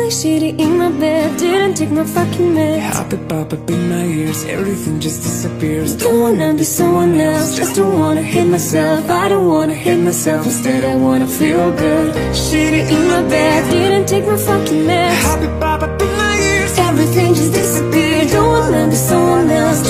like shitty in my bed, didn't take my fucking meds. Pop it, pop up in my ears, everything just disappears. Don't wanna be someone else, just don't wanna hate myself. I don't wanna hate myself, instead I wanna feel good. Shitty in my bed, didn't take my fucking meds. Pop it, pop up in my ears, everything just disappeared. Don't wanna be someone else,